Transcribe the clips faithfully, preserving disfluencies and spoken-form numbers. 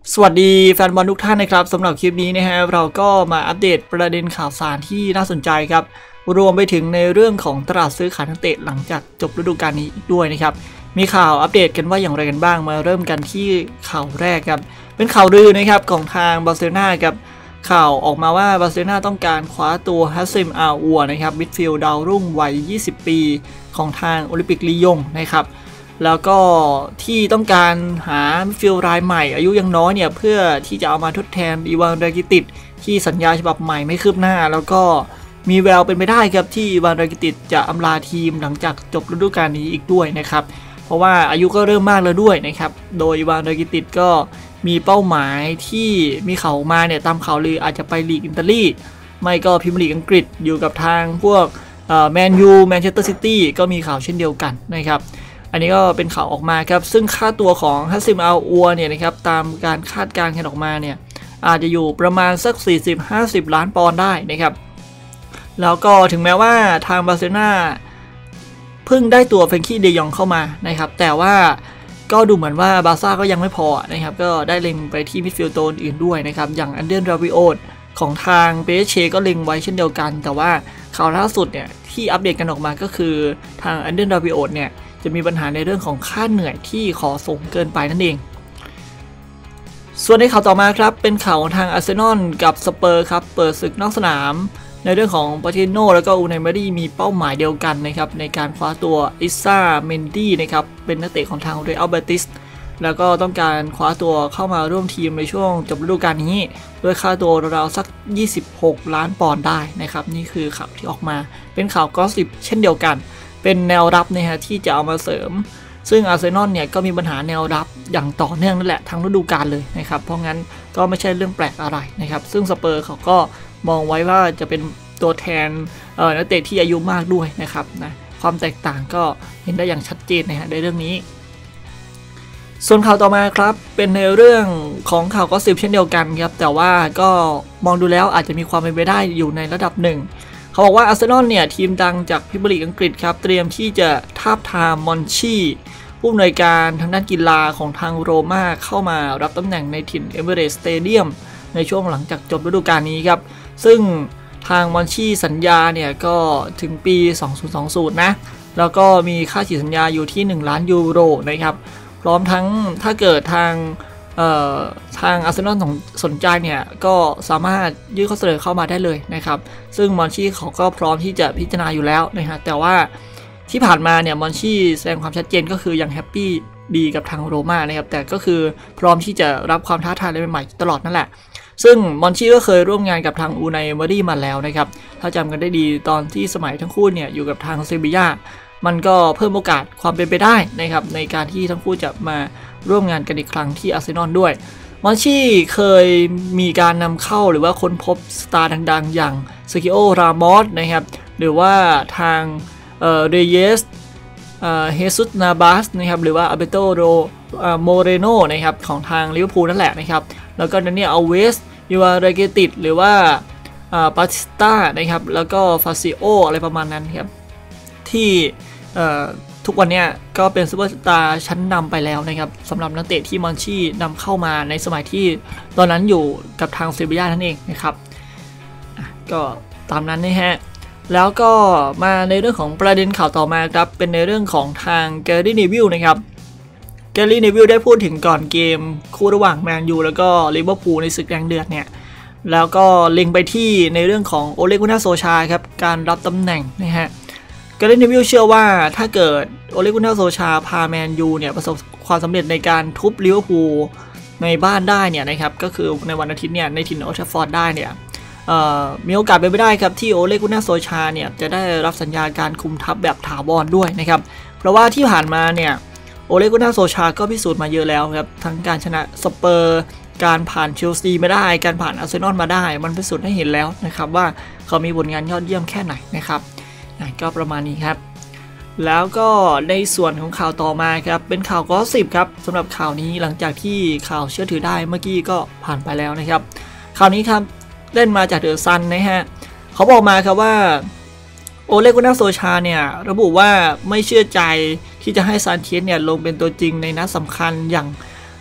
สวัสดีแฟนบอลทุกท่านนะครับสำหรับคลิปนี้นะฮะเราก็มาอัปเดตประเด็นข่าวสารที่น่าสนใจครับรวมไปถึงในเรื่องของตลาดซื้อขายนักเตะหลังจากจบฤดูกาลนี้ด้วยนะครับมีข่าวอัปเดตกันว่าอย่างไรกันบ้างมาเริ่มกันที่ข่าวแรกครับเป็นข่าวลือนะครับของทางบาร์เซโลนาครับข่าวออกมาว่าบาร์เซโลนาต้องการคว้าตัวฮัสซิมอาอัวนะครับมิดฟิลด์ดาวรุ่งวัยยี่สิบปีของทางโอลิมปิกลียงนะครับแล้วก็ที่ต้องการหามิดฟิลด์รายใหม่อายุยังน้อยเนี่ยเพื่อที่จะเอามาทดแทนอีวานรากิติชที่สัญญาฉบับใหม่ไม่คืบหน้าแล้วก็มีแววเป็นไปได้ครับที่อีวานรากิติชจะอำลาทีมหลังจากจบฤดูกาลนี้อีกด้วยนะครับเพราะว่าอายุก็เริ่มมากแล้วด้วยนะครับโดยอีวานรากิติชก็มีเป้าหมายที่มีข่าวมาเนี่ยตามข่าวลืออาจจะไปลีกอิตาลีไม่ก็พรีเมียร์ลีกอังกฤษอยู่กับทางพวกแมนยูแมนเชสเตอร์ซิตี้ก็มีข่าวเช่นเดียวกันนะครับอันนี้ก็เป็นข่าวออกมาครับซึ่งค่าตัวของฮัสซิมอาอัวเนี่ยนะครับตามการคาดการณ์กันออกมาเนี่ยอาจจะอยู่ประมาณสัก สี่สิบถึงห้าสิบ ล้านปอนด์ได้นะครับแล้วก็ถึงแม้ว่าทางบาร์เซโลนาเพิ่งได้ตัวเฟรนกี้เดยองเข้ามานะครับแต่ว่าก็ดูเหมือนว่าบาร์ซ่าก็ยังไม่พอนะครับก็ได้เล็งไปที่มิดฟิลด์ตัวอื่นด้วยนะครับอย่างอันเดนราบิโอตของทางเปเชก็เล็งไว้เช่นเดียวกันแต่ว่าข่าวล่าสุดเนี่ยที่อัปเดตกันออกมาก็คือทางอันเดนราบิโอตเนี่ยจะมีปัญหาในเรื่องของค่าเหนื่อยที่ขอสูงเกินไปนั่นเองส่วนในข่าวต่อมาครับเป็นข่าวทางอาร์เซนอลกับสเปอร์ครับเปิดศึกนอกสนามในเรื่องของปาติโน่แล้วก็อูไนเมรี่มีเป้าหมายเดียวกันนะครับในการคว้าตัวอิซ่าเมนดี้นะครับเป็นนักเตะของทางเรอัลเบติสแล้วก็ต้องการคว้าตัวเข้ามาร่วมทีมในช่วงจบฤดูกาลนี้ด้วยค่าตัวราวๆสักยี่สิบหกล้านปอนด์ได้นะครับนี่คือข่าวที่ออกมาเป็นข่าวกอสซิปเช่นเดียวกันเป็นแนวรับนะฮะที่จะเอามาเสริมซึ่งอาร์เซนอลเนี่ยก็มีปัญหาแนวรับอย่างต่อเนื่องนั่นแหละทั้งฤดูกาลเลยนะครับเพราะงั้นก็ไม่ใช่เรื่องแปลกอะไรนะครับซึ่งสเปอร์เขาก็มองไว้ว่าจะเป็นตัวแทนเอ่อนักเตะที่อายุมากด้วยนะครับนะความแตกต่างก็เห็นได้อย่างชัดเจนนะฮะในเรื่องนี้ส่วนข่าวต่อมาครับเป็นในเรื่องของข่าวก็สิบเช่นเดียวกันครับแต่ว่าก็มองดูแล้วอาจจะมีความเป็นไปได้อยู่ในระดับหนึ่งเขาบอกว่าอาร์เซนอลเนี่ยทีมดังจากพรีเมียร์ลีกอังกฤษครับเตรียมที่จะทาบทามมอนชีผู้อำนวยการทางด้านกีฬาของทางโรม่าเข้ามารับตำแหน่งในถิ่นเอมิเรตส์สเตเดียมในช่วงหลังจากจบฤดูกาลนี้ครับซึ่งทางมอนชีสัญญาเนี่ยก็ถึงปีสองพันยี่สิบนะแล้วก็มีค่าฉีดสัญญาอยู่ที่หนึ่งล้านยูโรนะครับพร้อมทั้งถ้าเกิดทางทางอาร์เซนอลสนใจเนี่ยก็สามารถยื่นข้อเสนอเข้ามาได้เลยนะครับซึ่งมอนชีเขาก็พร้อมที่จะพิจารณาอยู่แล้วนะฮะแต่ว่าที่ผ่านมาเนี่ยมอนชีแสดงความชัดเจนก็คือยังแฮปปี้ดีกับทางโรม่านะครับแต่ก็คือพร้อมที่จะรับความท้าทายใหม่ๆตลอดนั่นแหละซึ่งมอนชีก็เคยร่วมงานกับทางอูไนเมอรี่มาแล้วนะครับถ้าจำกันได้ดีตอนที่สมัยทั้งคู่เนี่ยอยู่กับทางเซบีย่ามันก็เพิ่มโอกาสความเป็นไปได้นะครับในการที่ทั้งคู่จะมาร่วมงานกันอีกครั้งที่อาร์เซนอลด้วยมอนชีเคยมีการนำเข้าหรือว่าค้นพบสตาร์ดังๆอย่างเซกิโอ รามอสนะครับหรือว่าทางเอ่อเรเยสเอ่อเฮซุส นาบาสนะครับหรือว่าอาเบโตโรโมเรโนนะครับของทางลิเวอร์พูลนั่นแหละนะครับแล้วก็นั่นเนี่ยเอาเวสยูอาเรเกติดหรือว่าปาติสต้านะครับแล้วก็ฟาซิโออะไรประมาณนั้นครับที่ทุกวันนี้ก็เป็นซูเปอร์สตาร์ชั้นนำไปแล้วนะครับสำหรับนักเตะที่มอนชีนำเข้ามาในสมัยที่ตอนนั้นอยู่กับทางเซบีย่านั่นเองนะครับก็ตามนั้นนะฮะแล้วก็มาในเรื่องของประเด็นข่าวต่อมาครับเป็นในเรื่องของทางแกรี่ เนวิลนะครับแกรี่ เนวิลได้พูดถึงก่อนเกมคู่ระหว่างแมนยูแล้วก็ลิเวอร์พูลในศึกแดงเดือดเนี่ยแล้วก็เล็งไปที่ในเรื่องของโอเลกุน่าโซชาครับการรับตำแหน่งนะฮะแกรี่ เนวิลเชื่อว่าถ้าเกิดโอเลกุน่าโซชาพาแมนยูเนี่ยประสบความสำเร็จในการทุบลิเวอร์พูลในบ้านได้เนี่ยนะครับก็คือในวันอาทิตย์เนี่ยในถิ่นโอลด์แทราฟฟอร์ดได้เนี่ยมีโอกาสเป็นไปได้ครับที่โอเลกุน่าโซชาเนี่ยจะได้รับสัญญาการคุมทัพแบบถาวรด้วยนะครับเพราะว่าที่ผ่านมาเนี่ยโอเลกุน่าโซชาก็พิสูจน์มาเยอะแล้วครับทั้งการชนะสเปอร์การผ่านเชลซีมาได้การผ่านอาร์เซนอลมาได้มันพิสูจน์ให้เห็นแล้วนะครับว่าเขามีผลงานยอดเยี่ยมแค่ไหนนะครับก็ประมาณนี้ครับแล้วก็ในส่วนของข่าวต่อมาครับเป็นข่าวกอสซิปครับสำหรับข่าวนี้หลังจากที่ข่าวเชื่อถือได้เมื่อกี้ก็ผ่านไปแล้วนะครับข่าวนี้ครับเล่นมาจากเดอะซันนะฮะเขาบอกมาครับว่าโอเลกุน่าโซชาเนี่ยระบุว่าไม่เชื่อใจที่จะให้ซานเชสเนี่ยลงเป็นตัวจริงในนัดสำคัญอย่าง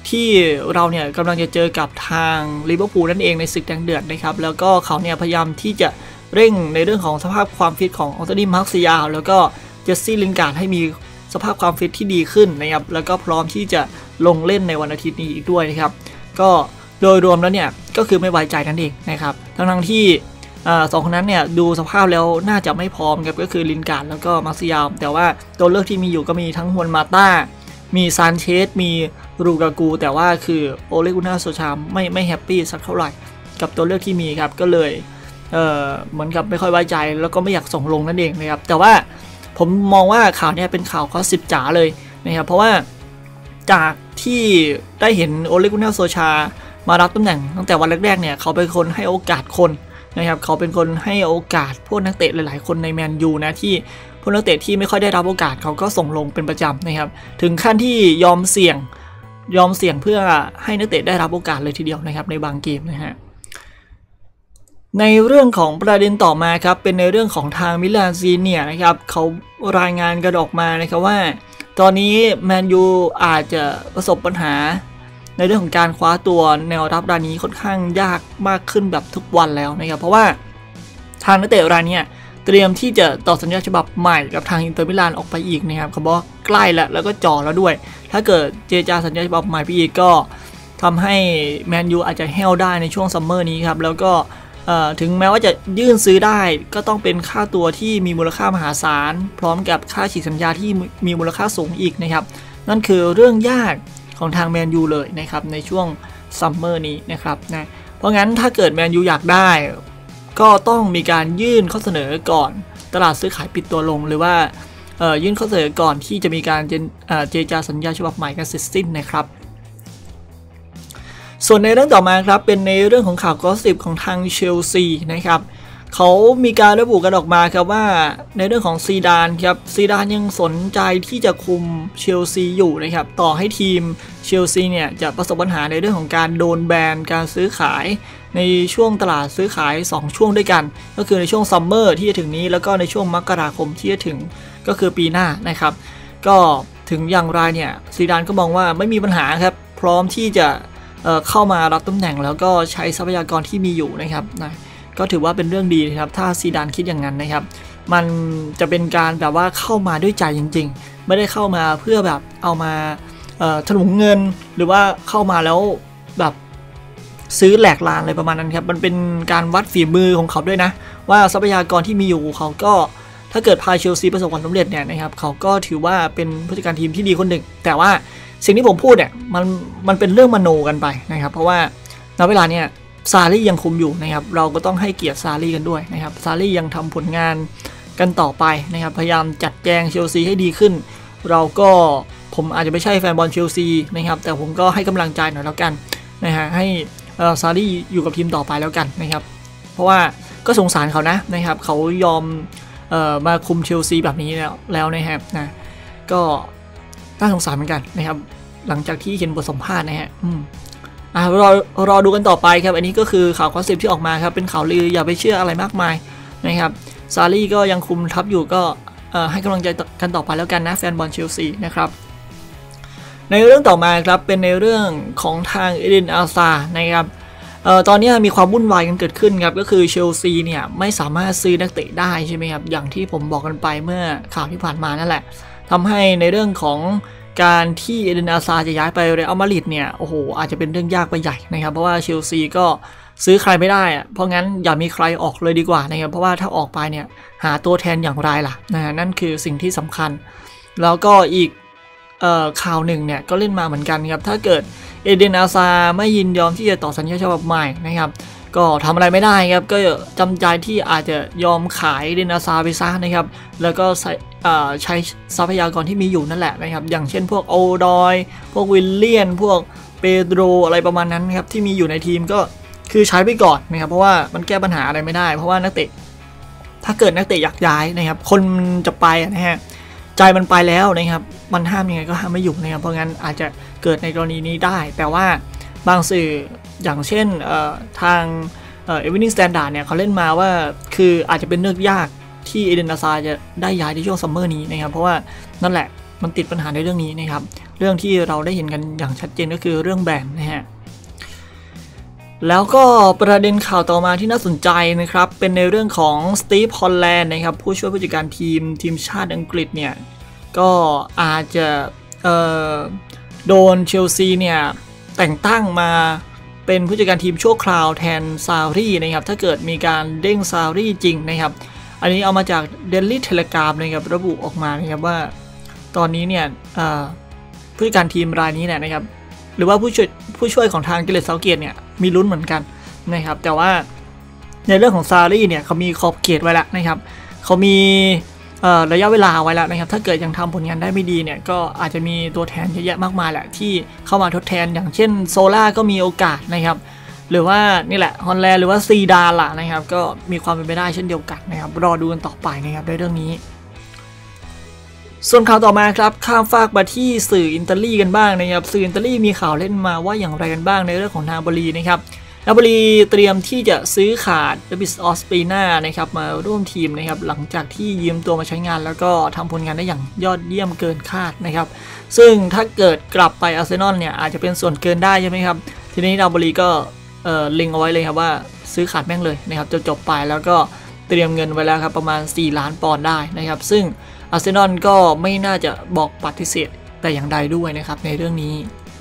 ที่เราเนี่ยกำลังจะเจอกับทางลิเวอร์พูลนั่นเองในศึกแดงเดือดนะครับแล้วก็เขาเนี่ยพยายามที่จะเร่งในเรื่องของสภาพความฟิตของออโตนี่มาร์เซียลแล้วก็เจสซี่ลินการ์ดให้มีสภาพความฟิตที่ดีขึ้นนะครับแล้วก็พร้อมที่จะลงเล่นในวันอาทิตย์นี้อีกด้วยนะครับก็โดยรวมแล้วเนี่ยก็คือไม่ไว้ใจนั่นเองนะครับทั้งทั้งที่สองคนนั้นเนี่ยดูสภาพแล้วน่าจะไม่พร้อมครับก็คือลินการ์ดแล้วก็มาร์เซียลแต่ว่าตัวเลือกที่มีอยู่ก็มีทั้งฮวนมาต้ามีซานเชสมีรูกากูแต่ว่าคือโอเลกุน่าโซชาไม่ไม่แฮปปี้สักเท่าไหร่กับตัวเลือกที่มีครับก็เลยเอ่อเหมือนกับไม่ค่อยไว้ใจแล้วก็ไม่อยากส่งลงนั่นเองนะครับแต่ว่าผมมองว่าข่าวนี้เป็นข่าวข้อสิบจ๋าเลยนะครับเพราะว่าจากที่ได้เห็นโอเลกุน่าโซชามารับตำแหน่งตั้งแต่วันแรกๆเนี่ยเขาเป็นคนให้โอกาสคนนะครับเขาเป็นคนให้โอกาสพวกนักเตะหลายๆคนในแมนยูนะที่พวกนักเตะที่ไม่ค่อยได้รับโอกาสเขาก็ส่งลงเป็นประจำนะครับถึงขั้นที่ยอมเสี่ยงยอมเสี่ยงเพื่อให้นักเตะได้รับโอกาสเลยทีเดียวนะครับในบางเกมนะฮะในเรื่องของประเด็นต่อมาครับเป็นในเรื่องของทางมิลานซีเนียนะครับเขารายงานกันออกมานะครับว่าตอนนี้แมนยูอาจจะประสบปัญหาในเรื่องของการคว้าตัวแนวรับรายนี้ค่อนข้างยากมากขึ้นแบบทุกวันแล้วนะครับเพราะว่าทางนักเตะรายนี้เตรียมที่จะต่อสัญญาฉบับใหม่กับทางอินเตอร์มิลานออกไปอีกนะครับเขาบอกใกล้แล้วแล้วก็จ่อแล้วด้วยถ้าเกิดเจรจาสัญญาฉบับใหม่ไปอีกก็ทำให้แมนยูอาจจะแห้วได้ในช่วงซัมเมอร์นี้ครับแล้วก็ถึงแม้ว่าจะยื่นซื้อได้ก็ต้องเป็นค่าตัวที่มีมูลค่ามหาศาลพร้อมกับค่าฉีกสัญญาที่มีมูลค่าสูงอีกนะครับนั่นคือเรื่องยากของทางแมนยูเลยนะครับในช่วงซัมเมอร์นี้นะครับนะเพราะงั้นถ้าเกิดแมนยูอยากได้ก็ต้องมีการยื่นข้อเสนอก่อนตลาดซื้อขายปิดตัวลงหรือว่ายื่นข้อเสนอก่อนที่จะมีการเจรจาสัญญาฉบับใหม่กันเสร็จสิ้นนะครับส่วนในเรื่องต่อมาครับเป็นในเรื่องของข่าวกอสซิปของทางเชลซีนะครับเขามีการระบุกันออกมาครับว่าในเรื่องของซีดานครับซีดานยังสนใจที่จะคุมเชลซีอยู่นะครับต่อให้ทีมเชลซีเนี่ยจะประสบปัญหาในเรื่องของการโดนแบนการซื้อขายในช่วงตลาดซื้อขายสองช่วงด้วยกันก็คือในช่วงซัมเมอร์ที่จะถึงนี้แล้วก็ในช่วงมกราคมที่จะถึงก็คือปีหน้านะครับก็ถึงอย่างไรเนี่ยซีดานก็มองว่าไม่มีปัญหาครับพร้อมที่จะเอ่อเข้ามารับตำแหน่งแล้วก็ใช้ทรัพยากรที่มีอยู่นะครับนะก็ถือว่าเป็นเรื่องดีนะครับถ้าซีดานคิดอย่างนั้นนะครับมันจะเป็นการแบบว่าเข้ามาด้วยใจจริงๆไม่ได้เข้ามาเพื่อแบบเอามาเอ่อถลุงเงินหรือว่าเข้ามาแล้วแบบซื้อแหลกลานอะไรประมาณนั้นครับมันเป็นการวัดฝีมือของเขาด้วยนะว่าทรัพยากรที่มีอยู่เขาก็ถ้าเกิดพาเชลซีประสบความสำเร็จเนี่ยนะครับเขาก็ถือว่าเป็นผู้จัดการทีมที่ดีคนหนึ่งแต่ว่าสิ่งที่ผมพูดเนี่ยมันมันเป็นเรื่องมโนกันไปนะครับเพราะว่าณเวลาเนี่ยซารี่ยังคุมอยู่นะครับเราก็ต้องให้เกียรติซารี่กันด้วยนะครับซารี่ยังทำผลงานกันต่อไปนะครับพยายามจัดแจงเชลซีให้ดีขึ้นเราก็ผมอาจจะไม่ใช่แฟนบอลเชลซีนะครับแต่ผมก็ให้กำลังใจหน่อยแล้วกันนะฮะให้ซารี่อยู่กับทีมต่อไปแล้วกันนะครับเพราะว่าก็สงสารเขานะนะครับเขายอมเอ่อมาคุมเชลซีแบบนี้แล้วแล้วนะครับนะก็น่าสงสารเหมือนกันนะครับหลังจากที่เห็นบทสัมภาษณ์นะฮะอืมอ่ารอรอดูกันต่อไปครับอันนี้ก็คือข่าวคอนเซปต์ที่ออกมาครับเป็นข่าวลืออย่าไปเชื่ออะไรมากมายนะครับซารี่ก็ยังคุมทัพอยู่ก็ให้กำลังใจกันต่อไปแล้วกันนะแฟนบอลเชลซีนะครับในเรื่องต่อมาครับเป็นในเรื่องของทางเอเดน อาซาร์นะครับเอ่อตอนนี้มีความวุ่นวายกันเกิดขึ้นครับก็คือเชลซีเนี่ยไม่สามารถซื้อนักเตะได้ใช่ไหมครับอย่างที่ผมบอกกันไปเมื่อข่าวที่ผ่านมานั่นแหละทำให้ในเรื่องของการที่เอเดน อาซาร์จะย้ายไปเรอัลมาดริดเนี่ยโอ้โหอาจจะเป็นเรื่องยากไปใหญ่นะครับเพราะว่าเชลซีก็ซื้อใครไม่ได้อะเพราะงั้นอย่ามีใครออกเลยดีกว่านะครับเพราะว่าถ้าออกไปเนี่ยหาตัวแทนอย่างไรล่ะนะนั่นคือสิ่งที่สำคัญแล้วก็อีกเอ่อข่าวหนึ่งเนี่ยก็เล่นมาเหมือนกันครับถ้าเกิดเอเดน อาซาร์ไม่ยินยอมที่จะต่อสัญญาฉบับใหม่นะครับก็ทำอะไรไม่ได้ครับก็จำใจที่อาจจะยอมขายเอเดน อาซาร์ไปซะนะครับแล้วก็ใช้ใช้ทรัพยากรที่มีอยู่นั่นแหละนะครับอย่างเช่นพวกโอดอยพวกวิลเลียนพวกเปโดรอะไรประมาณนั้นครับที่มีอยู่ในทีมก็คือใช้ไปก่อนนะครับเพราะว่ามันแก้ปัญหาอะไรไม่ได้เพราะว่านักเตะถ้าเกิดนักเตะอยากย้ายนะครับคนจะไปนะฮะใจมันไปแล้วนะครับมันห้ามยังไงก็ห้ามไม่อยู่นะครับเพราะงั้นอาจจะเกิดในกรณีนี้ได้แต่ว่าบางสื่ออย่างเช่นทางเอเวอร์นิ่งสแตนดาร์ดเนี่ยเขาเล่นมาว่าคืออาจจะเป็นเรื่องยากที่เอเดน อาซาร์จะได้ย้ายในช่วงซัมเมอร์นี้นะครับเพราะว่านั่นแหละมันติดปัญหาในเรื่องนี้นะครับเรื่องที่เราได้เห็นกันอย่างชัดเจนก็คือเรื่องแบนนะฮะแล้วก็ประเด็นข่าวต่อมาที่น่าสนใจนะครับเป็นในเรื่องของสตีฟ ฮอลแลนด์นะครับผู้ช่วยผู้จัดการทีมทีมชาติอังกฤษเนี่ยก็อาจจะเอ่อโดนเชลซีเนี่ยแต่งตั้งมาเป็นผู้จัดการทีมชั่วคราวแทนซารีนะครับถ้าเกิดมีการเด้งซารีจริงนะครับอันนี้เอามาจาก Daily Telegraph นะครับระบุออกมานะครับว่าตอนนี้เนี่ยผู้จัดการทีมรายนี้เนี่ยนะครับหรือว่าผู้ช่วยผู้ช่วยของทางเกเรต เซาเกตเนี่ยมีลุ้นเหมือนกันนะครับแต่ว่าในเรื่องของซารีเนี่ยเขามีขอบเขตไว้แล้วนะครับเขามีระยะเวลาไว้แล้วนะครับถ้าเกิดยังทำผลงานได้ไม่ดีเนี่ยก็อาจจะมีตัวแทนเยอะแยะมากมายแหละที่เข้ามาทดแทนอย่างเช่นโซล่าก็มีโอกาสนะครับหรือว่านี่แหละฮอลแลนด์หรือว่าซีดาล่ะนะครับก็มีความเป็นไปได้เช่นเดียวกันนะครับรอดูกันต่อไปนะครับในเรื่องนี้ส่วนข่าวต่อมาครับข้ามฟากมาที่สื่ออิตาลีกันบ้างนะครับสื่ออิตาลีมีข่าวเล่นมาว่าอย่างไรกันบ้างในเรื่องของนาโปลีนะครับนาโปลีเตรียมที่จะซื้อขาดเดวิส ออสปีนานะครับมาร่วมทีมนะครับหลังจากที่ยืมตัวมาใช้งานแล้วก็ทำผลงานได้อย่างยอดเยี่ยมเกินคาดนะครับซึ่งถ้าเกิดกลับไปอาร์เซนอลเนี่ยอาจจะเป็นส่วนเกินได้ใช่ไหมครับทีนี้นาโปลีก็เอ่อเล็งเอาไว้เลยครับว่าซื้อขาดแม่งเลยนะครับจะจบไปแล้วก็เตรียมเงินไว้แล้วครับประมาณสี่ล้านปอนด์ได้นะครับซึ่งอาร์เซนอลก็ไม่น่าจะบอกปฏิเสธแต่อย่างใดด้วยนะครับในเรื่องนี้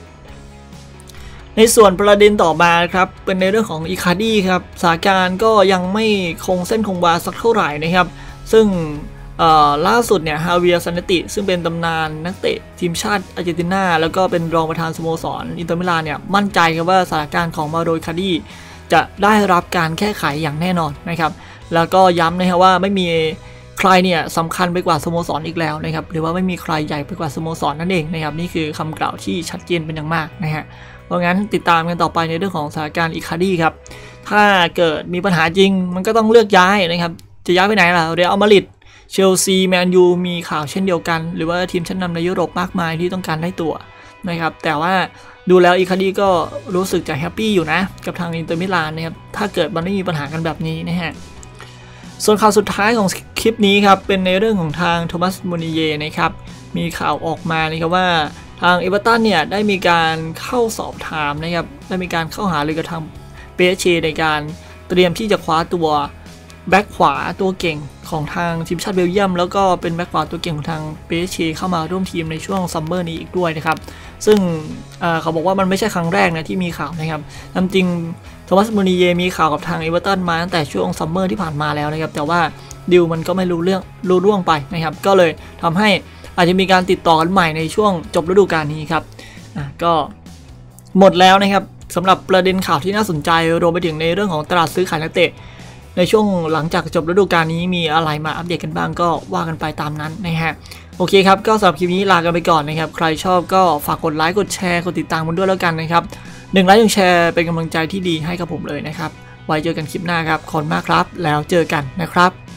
ในส่วนประเด็นต่อมาครับเป็นในเรื่องของอิคาร์ดี้ครับสถานการณ์ก็ยังไม่คงเส้นคงวาสักเท่าไหร่นะครับซึ่งล่าสุดเนี่ยฮาเวียร์ ซานเนติซึ่งเป็นตำนานนักเตะทีมชาติอาร์เจนตินาแล้วก็เป็นรองประธานสโมสรอินเตอร์มิลานเนี่ยมั่นใจครับว่าสถานการณ์ของมาโรอิคาร์ดี้จะได้รับการแก้ไขอย่างแน่นอนนะครับแล้วก็ย้ำนะครับว่าไม่มีใครเนี่ยสำคัญไปกว่าสโมสรอีกแล้วนะครับหรือว่าไม่มีใครใหญ่ไปกว่าสโมสรนั่นเองนะครับนี่คือคำกล่าวที่ชัดเจนเป็นอย่างมากนะฮะเพราะงั้นติดตามกันต่อไปในเรื่องของสถานการณ์อิคาร์ดี้ครับถ้าเกิดมีปัญหาจริงมันก็ต้องเลือกย้ายนะครับจะย้ายไปไหนล่ะเรอัลมาดริดเชลซีแมนยูมีข่าวเช่นเดียวกันหรือว่าทีมชั้นนำในยุโรปมากมายที่ต้องการได้ตัวนะครับแต่ว่าดูแล้วอิคาร์ดี้ก็รู้สึกจะแฮปปี้อยู่นะกับทางอินเตอร์มิลานนะครับถ้าเกิดมันไม่มีปัญหากันแบบนี้นะฮะส่วนข่าวสุดท้ายของคลิปนี้ครับเป็นในเรื่องของทางโทมัส มูนิเย่นะครับมีข่าวออกมานะครับว่าทางเอเวอร์ตันเนี่ยได้มีการเข้าสอบถามนะครับได้มีการเข้าหารือกับทาง พี เอส จี ในการเตรียมที่จะคว้าตัวแบ็คขวาตัวเก่งของทางทีมชาติเบลเยียมแล้วก็เป็นแบ็คขวาตัวเก่งของทาง พี เอส จี เข้ามาร่วมทีมในช่วงซัมเมอร์นี้อีกด้วยนะครับซึ่งเขาบอกว่ามันไม่ใช่ครั้งแรกนะที่มีข่าวนะครับจริงโทมัส มูนิเย่มีข่าวกับทางเอเวอร์ตันมาตั้งแต่ช่วงซัมเมอร์ที่ผ่านมาแล้วนะครับแต่ว่าดิวมันก็ไม่รู้เรื่องรู้ร่วงไปนะครับก็เลยทำให้อาจจะมีการติดต่อกันใหม่ในช่วงจบฤดูกาลนี้ครับก็หมดแล้วนะครับสำหรับประเด็นข่าวที่น่าสนใจรวมไปถึงในเรื่องของตลาดซื้อขายนักเตะในช่วงหลังจากจบฤดูกาลนี้มีอะไรมาอัปเดตกันบ้างก็ว่ากันไปตามนั้นนะฮะโอเคครับก็สำหรับคลิปนี้ลากันไปก่อนนะครับใครชอบก็ฝากกดไลค์กดแชร์กดติดตามกันด้วยแล้วกันนะครับหนึ่งไลค์หนึ่งแชร์เป็นกำลังใจที่ดีให้กับผมเลยนะครับไว้เจอกันคลิปหน้าครับขอบคุณมากครับแล้วเจอกันนะครับ